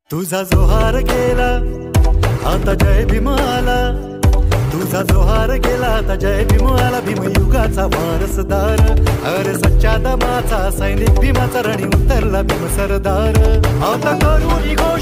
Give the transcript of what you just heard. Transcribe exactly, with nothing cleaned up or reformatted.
तुझा जोहार गेला आता जय भीम आला, तुझा जोहार गेला आता जय भीम आला. भीमयुगाचा वारसदार, अरे सच्चा दमाचा सैनिक भीमाचा रणी उतरला भीम सरदार. आता करू निघो